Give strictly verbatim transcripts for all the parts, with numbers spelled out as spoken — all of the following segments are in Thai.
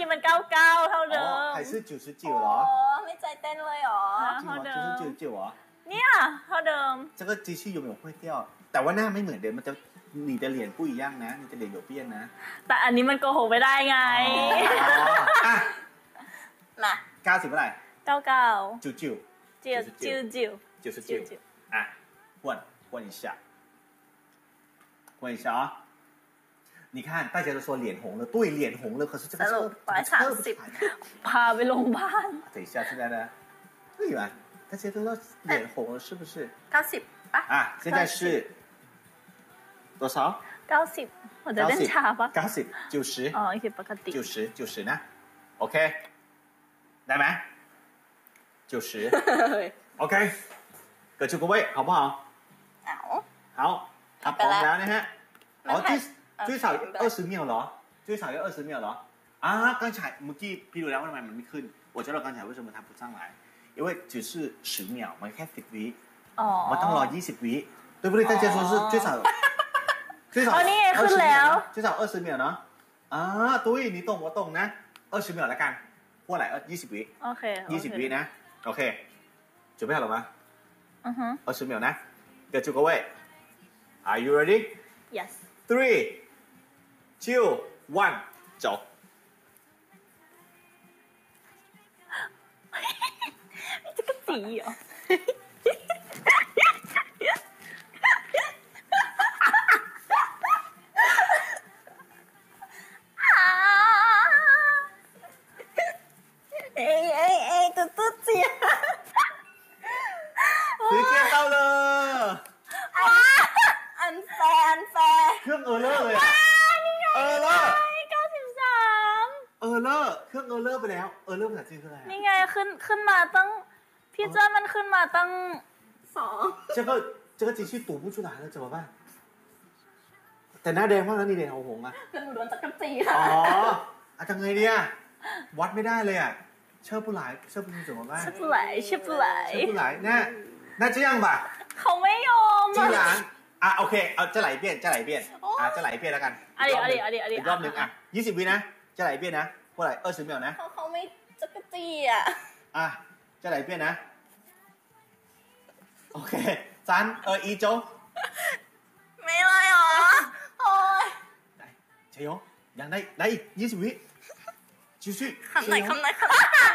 มันเก้าเก้าเท่าเดิม还是九十九เหรอไม่ใจเต้นเลยเหรอเท่าเดิม九十九เหรอเนี่ยเท่าเดิม这个机器有没有坏掉แต่ว่าหน้าไม่เหมือนเดิมมันจะ你的脸不一样นะ你的脸有变นะแต่อันนี้มันโกหกไม่ได้ไงอ่ะมาเก้าสิบเท่าไหร่เก้าเก้าจิ๋วจิ๋วจิ๋วจิ๋วจิ๋ว九十九อ่ะ换换一下换一下啊你看大家都说脸红了对脸红了可是这个สรุปร้อยสามสิบพาไปโรงพยาบาล等一下现在呢对吧大家都说脸红了是不是เก้าสิบป่ะ啊现在是多少เก้าสิบ我的เล่นช้าปะเก้าสิบ九十อ๋อโอเคปกติ九十九十นะโอเคได้ไหม九十OK各就各位好不好เอา好ถ้าพร้อมแล้วนะฮะอ๋อ最最少二十秒เหรอ最少要二十秒เหรอ啊刚才เมื่อกี้พี่ดูแล้วว่าทำไมมันไม่ขึ้น我知道刚才为什么它不上来因为只是十秒มันแค่สิบวิอ๋อมันต้องรอยี่สิบวิ对不对大家说是最少最少อ๋อนี่ไงขึ้นแล้ว最少二十秒เนาะอ่าตุ้ย你懂我懂นะ二十秒แล้วกันพวกไหนยี่สิบวิโอเคยี่สิบวินะโอเค准备好了吗嗯哼二十秒นะ各就各位 Are you ready yes three two one 走这个底哦哎哎哎嘟嘟姐时间到了อันแฟร์อันแฟร์เครื่องเออร์เลอร์เลยอะเออร์เลอร์เก้าสิบสามเออร์เลอร์เครื่องเออร์เลอร์ไปแล้วเออร์เลอร์ภาษาจีนคืออะไรนี่ไงขึ้นขึ้นมาตั้งพี่เจ้ามันขึ้นมาตั้งสอง这个这个机器读不出来了怎么办แต่หน้าแดงมากแล้วนี่แดงเอาหงอ่ะแล้วหนูโดนจักรจีค่ะอ๋ออะทำไงเนี่ยวัดไม่ได้เลยอ่ะเชื่อผู้หลายเชื่อผู้หญิง怎么办เชื่อผู้หลายเชื่อผู้หลายเชื่อผู้หลายน่าน่าจะยังป่ะเขาไม่ยอมจีหลานอ่ะโอเคเอาจะไหลเปี้ยนจะไหลเปี้ยนอ่ะจะไหลเปี้ยนแล้วกันอันนี้อันนี้อันนี้อันนี้อีกรอบหนึ่งอ่ะยี่สิบวินะจะไหลเปี้ยนนะเท่าไหร่二十秒นะเขาเขาไม่จักรจีอ่ะอ่ะจะไหลเปี้ยนนะโอเค三二一走ไม่เลยหรอโอ้ยได้เชยงยังได้ได้อีกยี่สิบวิชิวชิคำไหนคำไหนคำไหน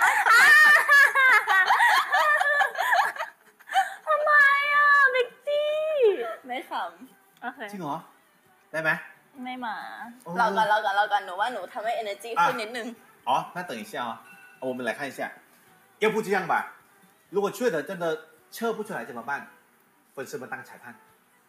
ทำไมอ่ะเบกกี้ไม่ขำโอเคจริงเหรอได้ไหมไม่มาเราก่อนเราก่อนเราก่อนหนูว่าหนูทำให้ energy ขึ้นนิดนึงอ๋อ那等一下啊我们来看一下要不这样吧如果确的真的测不出来怎么办粉丝们当裁判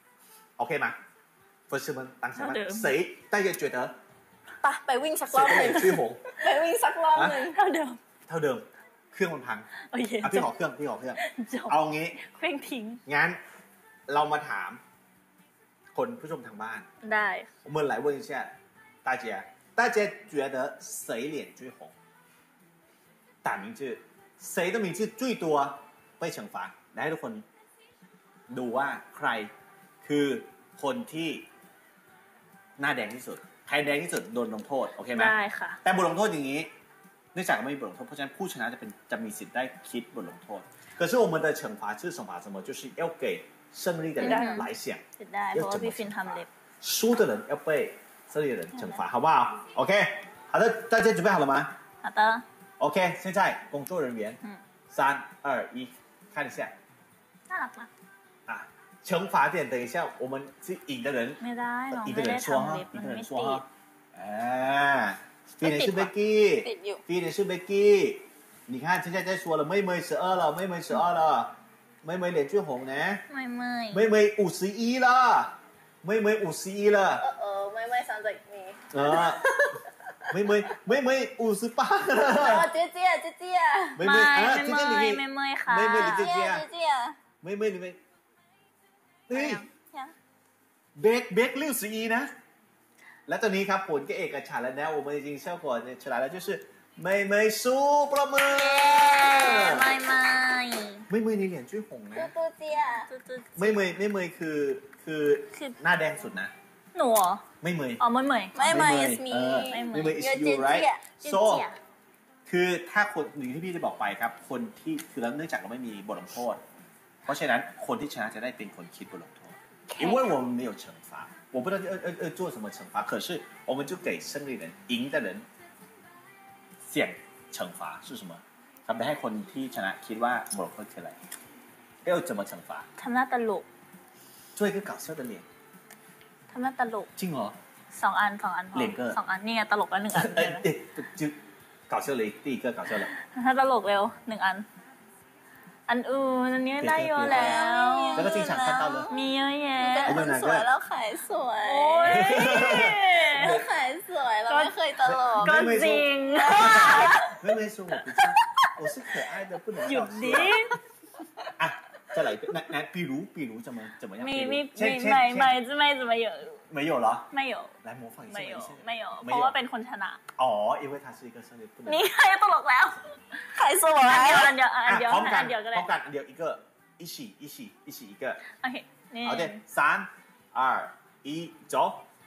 OK 吗粉丝们当裁判谁大家觉得ไปไปวิ่งสักรอบหนึ่งไปวิ่งสักรอบหนึ่งเท่าเดิมเท่าเดิมเครื่องมันพังโอเคอ่ะพี่ขอเครื่องพี่ขอเครื่องเอางี้เครื่องทิ้งงั้นเรามาถามคนผู้ชมทางบ้านได้我们来问一下大家大家觉得谁脸最红打名字谁的名字最多被惩罚และให้ทุกคนดูว่าใครคือคนที่หน้าแดงที่สุดใครแดงที่สุดโดนลงโทษโอเคไหมได้ค่ะแต่บทลงโทษอย่างนี้เนื่องจากไม่มีบทลงโทษเพราะฉะนั้นผู้ชนะจะเป็นจะมีสิทธิ์ได้คิดบทลงโทษ可是我们的惩罚是惩罚什么就是要给胜利的人来想ได้เพราะว่าพี่ฟินทำเล็บ输的人要被胜利的人惩罚好不好 OK 好的大家准备好了吗好的 OK 现在工作人员三二一看一下น่ารักมาก啊惩罚点等一下我们是赢的人ไม่ได้น้อง一ไม่ได้ทำเล็บมันไม่ติด哎ฟี呢是 Becky ฟี呢是 Becky 你看现在在说了妹妹十二了妹妹十二了妹妹脸最红呢妹妹妹妹五十一了妹妹五十一了เออเออ妹妹上这里啊妹妹妹妹五十八了姐姐姐姐妹妹啊姐姐你妹妹ค่ะ妹妹你姐姐姐姐妹妹你妹เฮ้ยเบคเบค六十一นะและตอนนี้ครับผลก็เอกฉันท์แล้วนะ我们已经效果出来了就是妹妹输ปรบมือ妹妹妹妹你脸最红นะ嘟嘟姐妹妹妹妹คือคือหน้าแดงสุดนะหนูเหรอไม่เหมยอ๋อไม่เหมยไม่ไม่ it's me เออไม่เหมยไม่เหมย is เย you เจ right เจีย so เจียคือถ้าคนอย่างที่พี่จะบอกไปครับ คนที่คือแล้วเนื่องจากเราไม่มีบทลงโทษ เพราะฉะนั้นคนที่ชนะจะได้เป็นคนคิดบทลงโทษ因为我们没有惩罚我不知道要要要做什么惩罚可是我们就给胜利人赢的人เสี่ยง惩罚是什么ทำให้คนที่ชนะคิดว่าบทลงโทษคืออะไร要怎么惩罚ทำหน้าตลก做一个搞笑的脸ทำหน้าตลกจริงเหรอสองอันสองอันพอเหรียญก็สองอันนี่ไงตลกแล้วหนึ่งอันเอ้ยเอ้ย就搞笑了第一个搞笑了ถ้าตลกเร็วหนึ่งอัน อันอื่นอันนี้ได้เยอะแล้วแล้วก็จริงฉัน看到了มีเยอะแยะเป็นคนสวยแล้วขายสวยโอ้ยเราขายสวยเราไม่เคยตลกก็จริง妹妹说我不是我是可爱的不能หยุดดิ啊再来一个那那比如比如怎么怎么样มีมีเช่มีนเช่นไม่เช่นไม่จะไม่จะไม่เยอะ没有了ไม่有来模仿一下ไม่有一下ไม่有没เพราะ有ว่าเป็นคนชนะอ๋อ因为他是一个胜利不能นี่ใครตลกแล้วขายสวยอันเดียวอันเดียวพร้อมกัอันนเดียวก็พได้ร้อมกันอันเดียวอีก个一起一起一起一个โอเคนี่好的三二一走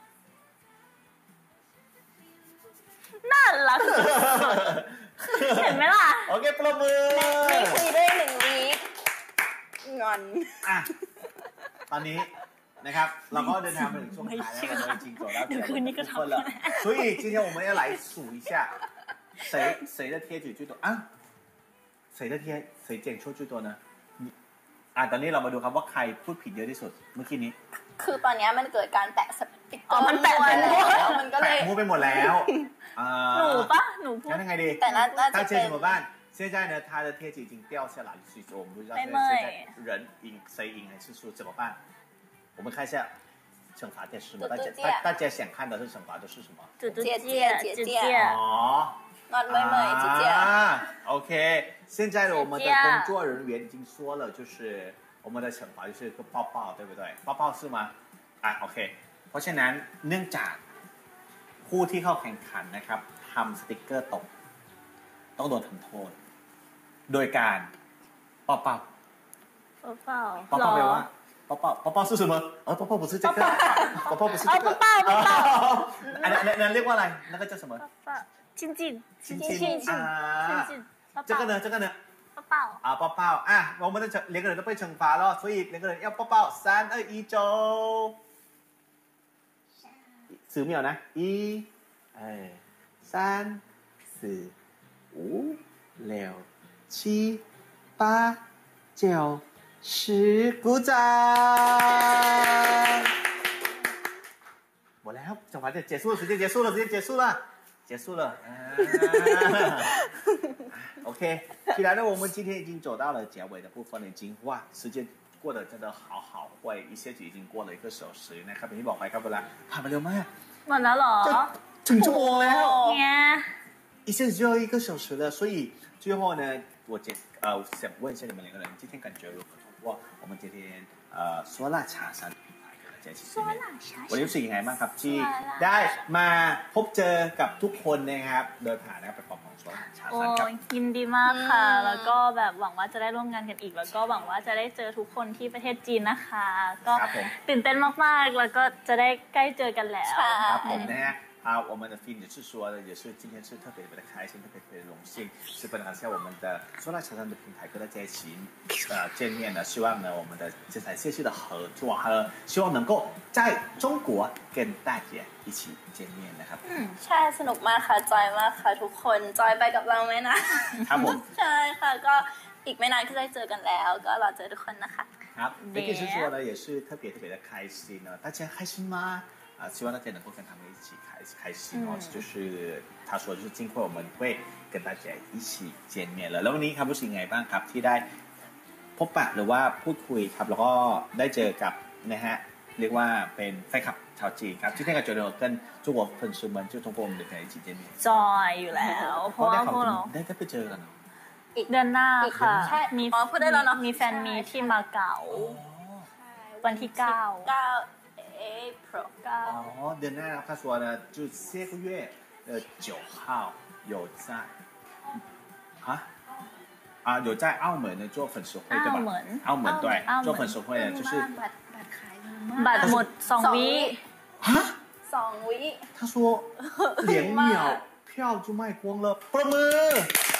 น่ารักสุดๆเห็นไหมล่ะโอเคปรบมือไม่คุยด้วยหนึ่งวีคงอนอ่ะตอนนี้นะครับเราก็เดินทางมาถึงช่วงท้ายแล้วเราจริงๆ走到这里了所以今天我们要来数一下谁谁的贴纸最多啊谁的贴谁剪错最多呢อ่ะตอนนี้เรามาดูครับว่าใครพูดผิดเยอะที่สุดเมื่อกี้นี้คือตอนนี้มันเกิดการแปะสติกเกอ๋ออร์มันแปะไปหมดแล้วมันก็เลยแปะมูไปหมดแล้วอ่าหนูปะหนูพูดงั้นยังไงดีแต่น่าน่าจะ大姐เป็น怎么办现在呢他的贴纸已经掉下来所以说我们不知道现在现在人赢谁赢还是输怎么办我们看一下惩罚电视什么大家大大家想看的是惩罚的是什么จุดจุดเจีเจียยเจียจุดเจียเจียอ๋องอนไม่เหมยจีเจีย啊 OK 现在呢我们的姐姐工作人员已经说了就是我们的惩罚就是一个抱抱对不对抱抱是吗อ่ะโอเคเพราะฉะนั้นเนื่องจากผู้ที่เข้าแข่งขันนะครับทำสติกเกอร์ตกต้องโดนทำโทษโดยการ抱抱เปล่า抱抱แปลว่า抱抱抱抱是什么เออ抱抱不是这个抱抱不是这个抱抱抱抱อันนั้นนั้นเรียกว่าอะไรนั่นก็จะ什么亲近亲亲亲啊亲近这个呢这个呢抱抱啊抱抱啊我们的两个人都被惩罚了所以两个人要抱抱三二一走十秒นะ一二三四五六七八九十鼓掌หมดแล้วจังหวะจะ结束了时间结束了时间结束了结束了啊 OK 既然呢我们今天已经走到了结尾的部分了已经哇时间过得真的好好快一下子已经过了一个小时นะครับอย่างที่บอกไปครับเวลาผ่านไปเร็วมากหมดแล้วเหรอถึงชั่วโมงแล้วเนี่ย一下子就要一个小时了所以最后呢我简呃想问一下你们两个人今天感觉如何通过我们今天呃说辣茶山的品牌跟大家一起见面วันนี้รู้สึกยังไงบ้างครับที่ได้มาพบเจอกับทุกคนนะครับโดยผ่านนะครับเป็นปอของโซล่าชาโอ้ซันครับยยินดีมากค่ะ แล้วก็แบบหวังว่าจะได้ร่วมงานกันอีก แล้วก็หวังว่าจะได้เจอทุกคนที่ประเทศจีนนะคะ ก็ครับผมตื่นเต้นมากๆ แล้วก็จะได้ใกล้เจอกันแล้วค่ะครับผมนะฮะ啊，我们的 Fin 也是说的，也是今天是特别特别的开心，特别特别的荣幸，是分享一下我们的说辣茶餐的平台跟大家一起呃见面呢。希望呢我们的这台谢谢的合作，和希望能够在中国跟大家一起见面นะครับอืมใช่สนุกมากค่ะจอยมากค่ะทุกคนจอยไปกับเราไหมนะครับผมใช่ค่ะก็อีกไม่นานก็ได้เจอกันแล้ว ก็รอเจอทุกคนนะคะครับเมื่อกี้是说呢也是特别特别的开心呢大家开心吗啊希望大家能够跟他们一起开开心哦就是他说就是今后我们会跟大家一起见面了แล้ววันนี้ครับรู้สึกยังไงบ้างครับที่ได้พบปะหรือว่าพูดคุยครับแล้วก็ได้เจอกับนะฮะเรียกว่าเป็นแฟนคลับชาวจีนครับที่ได้กับจอย跟中国粉丝们就通过我们的平台一起见面จอยอยู่แล้ว เพราะว่าพวกเราได้ได้ไปเจอกันเนาะอีกเดือนหน้าค่ะใช่มีอ๋อพูดได้แล้วเนอะมีแฟนมีที่มาเก๊าวันที่เก้าเก้า April เก้า哦เดือนหน้า他说呢就下个月的九号有在啊啊有在澳门呢做粉丝会对吧澳门澳门对澳门做粉丝会呢就是บัตรบัตรขายดีมากบัตรหมดสองวิ哈ฮะสองวิ他说两秒票就卖光了ปรบมือ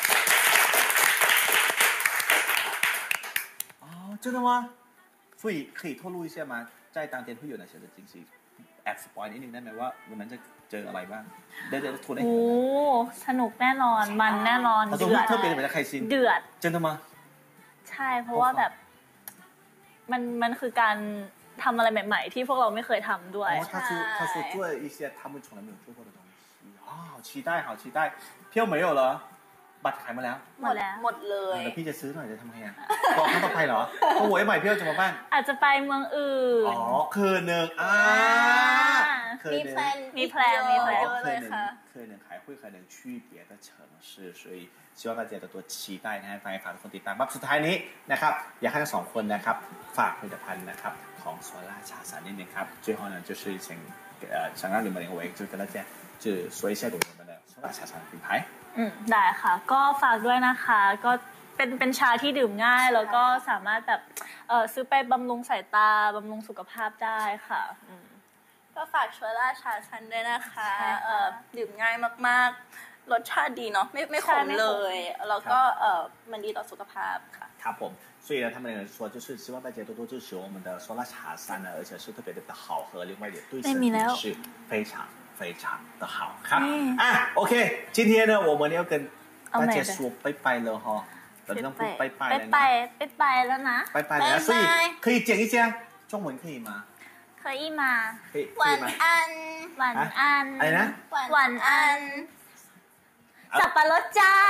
哦真的吗所以可以透露一下吗在当天会有哪些的惊喜แอบสปอยนิดนึงได้ไหมว่าวันนั้นจะเจออะไรบ้างได้ได้ทุนได้โอ้สนุกแน่นอนมันแน่นอน他说เดือด特别的开心เดือด真的吗ใช่เพราะว่าแบบมันมันคือการทำอะไรใหม่ๆที่พวกเราไม่เคยทำด้วย哦他说他说做了一些他们从来没有做过的东西啊好期待好期待票没有了บัตรขายมาแล้วหมดหมดเลยแล้วพี่จะซื้อหน่อยจะทำไงอ่ะบอกครั้งต่อไปเหรอโอ้โหใหม่เพี่ยวจะมาบ้านอาจจะไปเมืองอื่นอ๋อคืนหนึ่งอ่าคืนมีหนึ่งแพลนมีแพลนมีแพลนเยอะเลยค่ะ可能还会可能去别的城市所以希望大家多多期待นะฮะฝากฝากทุกคนติดตามครับสุดท้ายนี้นะครับอยากให้ทั้งสองคนนะครับฝากผลิตภัณฑ์นะครับของโซล่าชาสันนิดนึงครับ最后呢就是想呃想让你们两位就跟大家就说一下我们的โซล่าชาสัน品牌อืมได้ค่ะก็ฝากด้วยนะคะก็เป็นเป็นชาที่ดื่มง่ายแล้วก็สามารถแบบเออซื้อไปบำรุงสายตาบำรุงสุขภาพได้ค่ะอืมก็ฝากโซล่าชาชันด้วยนะคะเอ่อดื่มง่ายมากๆรสชาติดีเนาะไม่ไม่ขมเลยแล้วก็เอ่อมันดีต่อสุขภาพค่ะครับผม所以呢，他们人说就是希望大家多多支持我们的solar茶山呢，而且是特别的好喝，另外也对身体是非常非常的好。ครับอ่ะโอเค今天呢我们要跟大家说拜拜了哈เราต้องพูด拜拜了拜拜拜拜แล้วนะ拜拜了所以可以讲一下中文可以吗可以吗可以晚安晚安อะไรนะ晚安สับปะรดจ้า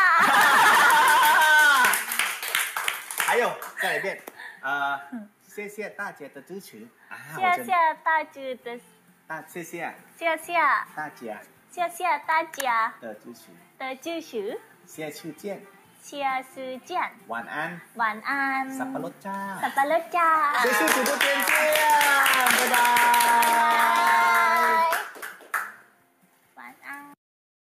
还有再来一遍呃谢谢大家的支持啊谢谢大家的大谢谢谢谢大家谢谢大家的支持的支持下次见下次见晚安晚安สับปะรดจ้าสับปะรดจ้า谢谢主播娟娟拜拜